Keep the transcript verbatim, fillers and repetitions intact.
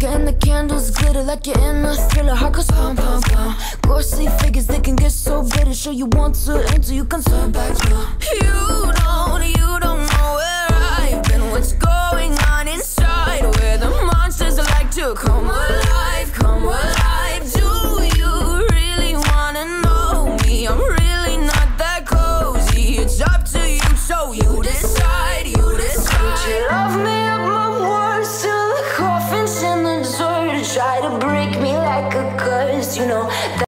and the candles glitter like you're in a thriller. Heart goes pum pum pum. Ghostly figures, they can get so bitter. Sure you want to enter, you can turn back now. You don't, you don't